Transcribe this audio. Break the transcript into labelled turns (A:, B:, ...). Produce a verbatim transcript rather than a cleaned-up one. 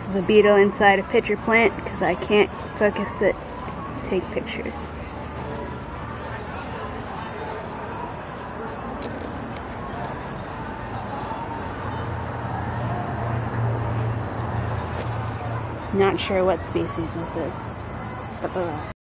A: This is a beetle inside a pitcher plant because I can't focus it to take pictures. Not sure what species this is. But, uh,